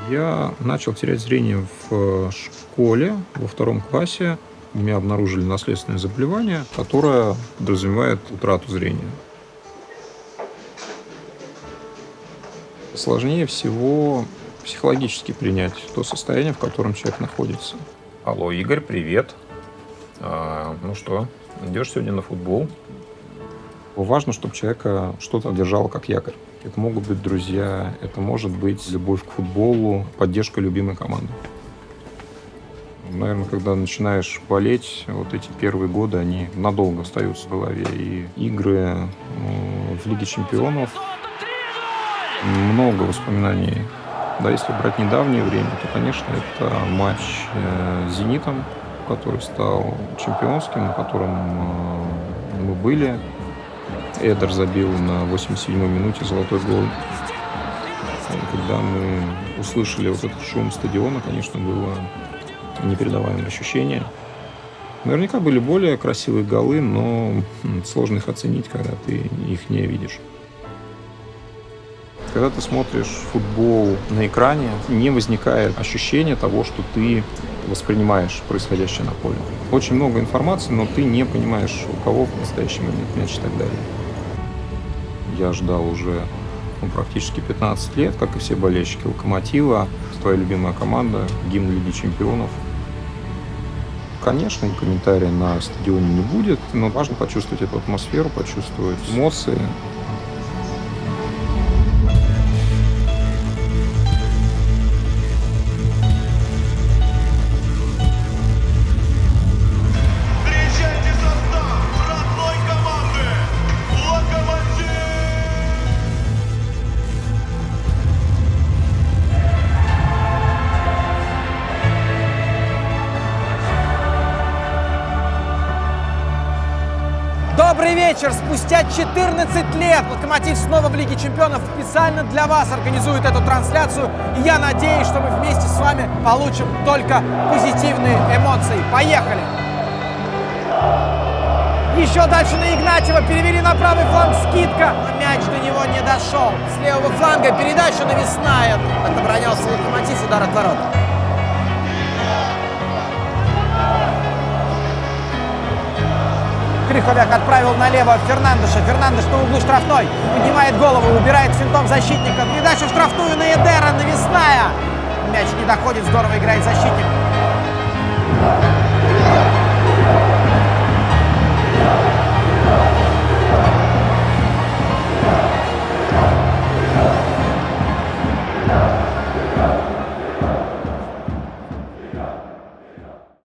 Я начал терять зрение в школе, во 2 классе. У меня обнаружили наследственное заболевание, которое подразумевает утрату зрения. Сложнее всего психологически принять то состояние, в котором человек находится. Алло, Игорь, привет. Ну что, идешь сегодня на футбол? Важно, чтобы человека что-то держало как якорь. Это могут быть друзья, это может быть любовь к футболу, поддержка любимой команды. Наверное, когда начинаешь болеть, вот эти первые годы, они надолго остаются в голове. И игры в Лиге чемпионов, много воспоминаний. Да, если брать недавнее время, то, конечно, это матч с «Зенитом», который стал чемпионским, на котором мы были. Эдер забил на 87-й минуте золотой гол. Когда мы услышали вот этот шум стадиона, конечно, было непередаваемое ощущение. Наверняка были более красивые голы, но сложно их оценить, когда ты их не видишь. Когда ты смотришь футбол на экране, не возникает ощущения того, что ты воспринимаешь происходящее на поле. Очень много информации, но ты не понимаешь, у кого в настоящий момент мяч и так далее. Я ждал уже практически 15 лет, как и все болельщики «Локомотива». Твоя любимая команда, гимн Лиги чемпионов. Конечно, комментария на стадионе не будет, но важно почувствовать эту атмосферу, почувствовать эмоции. Добрый вечер! Спустя 14 лет «Локомотив» снова в Лиге чемпионов специально для вас организует эту трансляцию. И я надеюсь, что мы вместе с вами получим только позитивные эмоции. Поехали! Еще дальше на Игнатьева, перевели на правый фланг, скидка, но мяч до него не дошел. С левого фланга передача навесная. Отобронялся «Локомотив», удар от ворот. Крыховяк отправил налево Фернандеша. Фернандеш на углу штрафной. Поднимает голову, убирает финтом защитника. Передача в штрафную на Эдера. Навесная. Мяч не доходит. Здорово играет защитник.